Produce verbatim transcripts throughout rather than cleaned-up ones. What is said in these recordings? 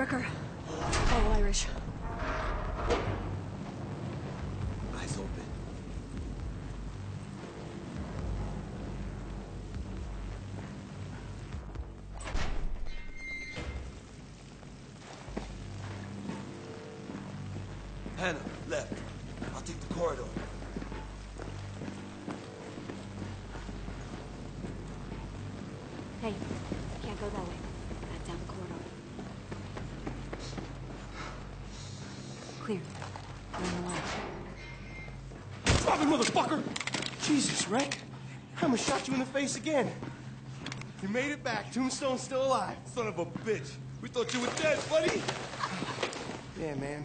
Parker. Follow Irish. Eyes open. Hannah, left. I'll take the corridor. Hey, can't go that way. Back down the corridor. Clear. We're in the line. Drop it, motherfucker! Jesus, Rick. I'ma shot you in the face again. You made it back. Tombstone's still alive. Son of a bitch. We thought you were dead, buddy. Yeah, man.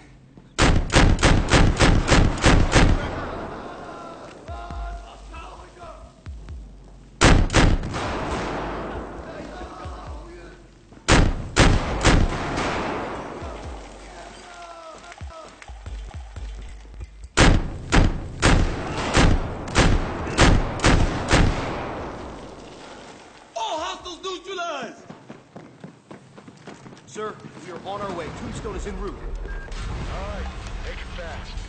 Sir, we are on our way. Tombstone is en route. All right, make it fast.